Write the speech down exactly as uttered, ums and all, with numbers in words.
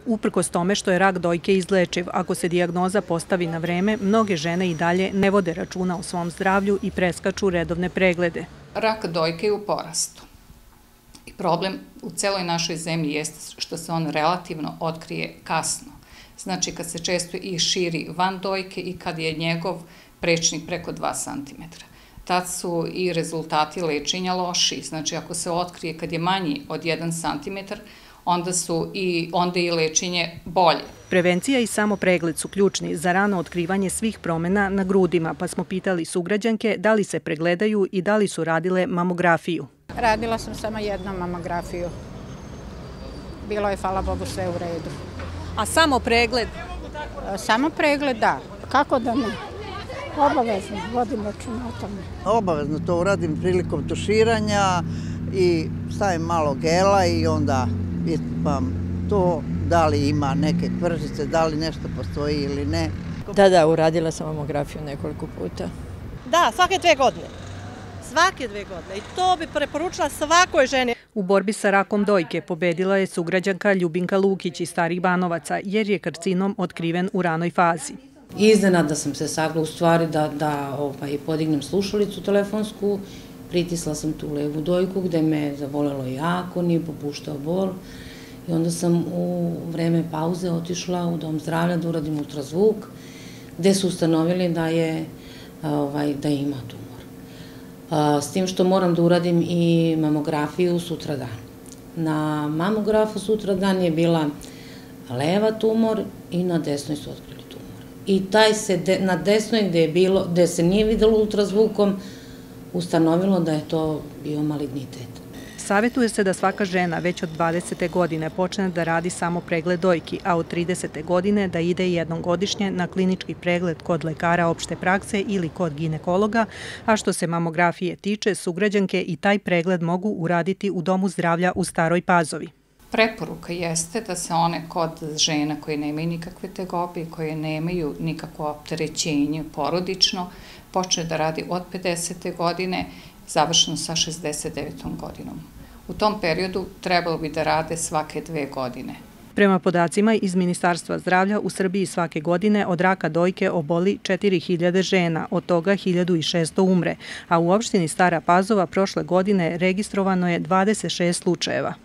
Uprkos tome što je rak dojke izlečiv, ako se dijagnoza postavi na vreme, mnoge žene i dalje ne vode računa o svom zdravlju i preskaču redovne preglede. Rak dojke je u porastu. I problem u celoj našoj zemlji jeste što se on relativno otkrije kasno. Znači kad se često i širi van dojke i kad je njegov prečnik preko dva santimetra. Tad su i rezultati lečenja loši. Znači ako se otkrije kad je manji od jedan santimetar, onda su i onda i lečenje bolje. Prevencija i samo pregled su ključni za rano otkrivanje svih promjena na grudima, pa smo pitali sugrađanke da li se pregledaju i da li su radile mamografiju. Radila sam samo jednu mamografiju. Bilo je, hvala Bogu, sve u redu. A samo pregled? Samo pregled, da. Kako da ne? Obavezno, vodim računa o tome. Obavezno to uradim prilikom tuširanja i stavim malo gela i onda ispam to, da li ima neke kvržice, da li nešto postoji ili ne. Da, da, uradila sam mamografiju nekoliko puta. Da, svake dve godine. Svake dve godine. I to bi preporučila svakoj ženi. U borbi sa rakom dojke pobedila je sugrađanka Ljubinka Lukić iz Starih Banovaca, jer je karcinom otkriven u ranoj fazi. Iznenada sam se sagla u stvari da, da ovaj, podignem slušalicu telefonsku, pritisla sam tu levu dojku gde me zabolelo jako, nije popuštao bol i onda sam u vreme pauze otišla u dom zdravlja da uradim ultrazvuk gde su ustanovili da je ovaj, da ima tumor. S tim što moram da uradim i mamografiju sutradan. Na mamografu sutradan je bila leva tumor i na desnoj su otkrili tumor. I taj se de, na desnoj gde je bilo, gde se nije videlo ultrazvukom, ustanovilo da je to bio malignitet. Savjetuje se da svaka žena već od dvadesete godine počne da radi samo pregled dojki, a od tridesete godine da ide jednom godišnje na klinički pregled kod lekara opšte prakse ili kod ginekologa, a što se mamografije tiče, sugrađanke i taj pregled mogu uraditi u Domu zdravlja u Staroj Pazovi. Preporuka jeste da se one kod žena koje nemaju nikakve tegobe, koje nemaju nikakvo opterećenje porodično, počne da radi od pedesete godine, završeno sa šezdeset devetom godinom. U tom periodu trebalo bi da rade svake dve godine. Prema podacima iz Ministarstva zdravlja, u Srbiji svake godine od raka dojke oboli četiri hiljade žena, od toga hiljadu šesto umre, a u opštini Stara Pazova prošle godine registrovano je dvadeset šest slučajeva.